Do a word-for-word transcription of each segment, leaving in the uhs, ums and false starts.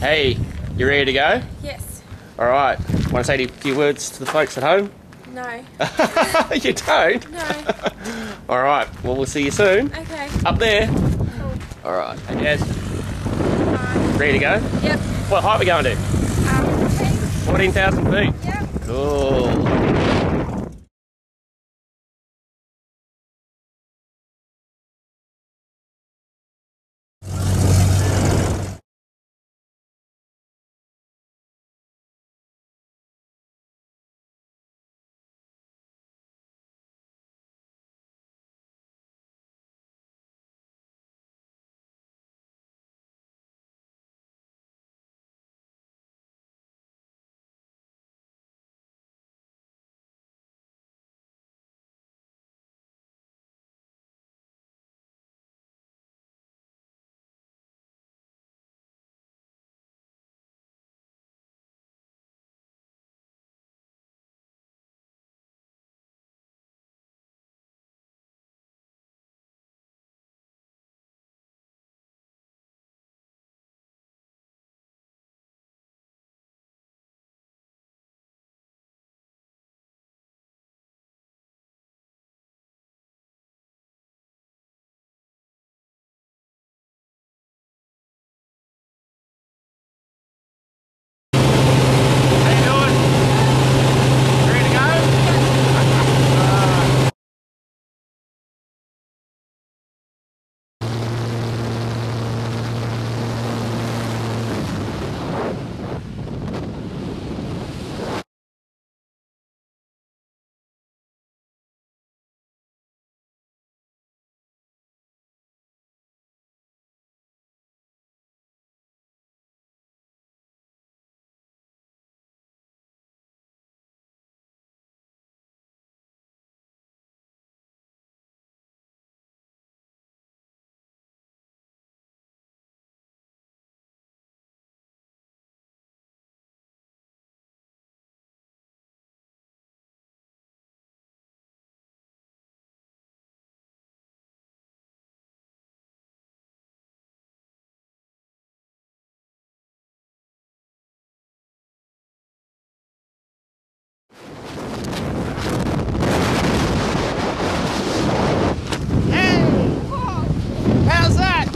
Hey, you ready to go? Yes. Alright, want to say a few words to the folks at home? No. You don't? No. Alright, well we'll see you soon. Okay. Up there. Cool. Alright, hey Jazz, Bye. ready to go? Yep. What height are we going to? Um, fourteen thousand feet. Yep. Cool. How's that?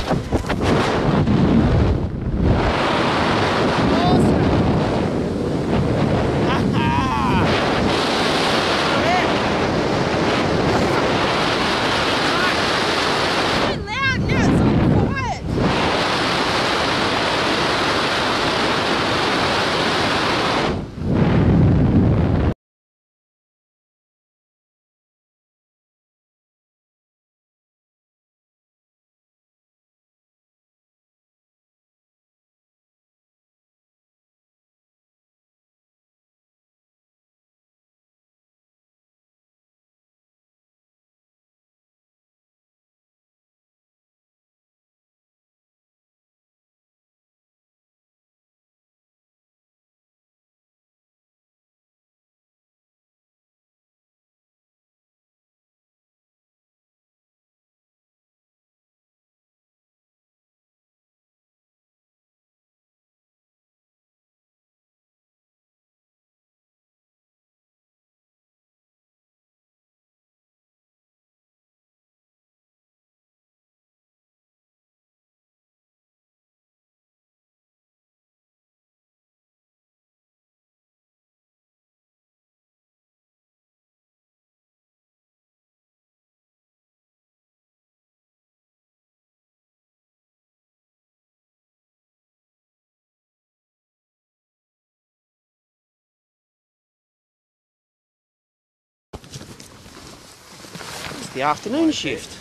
It's the afternoon shift.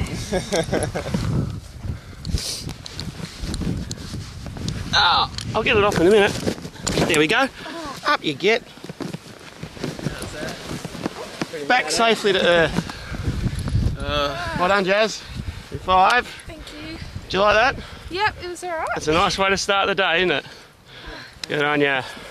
Ah, I'll get it off in a minute. There we go. Up you get. Back safely to Earth. Uh, well done, Jazz. You're five. Thank you. Do you like that? Yep, it was alright. That's a nice way to start the day, isn't it? Good on ya.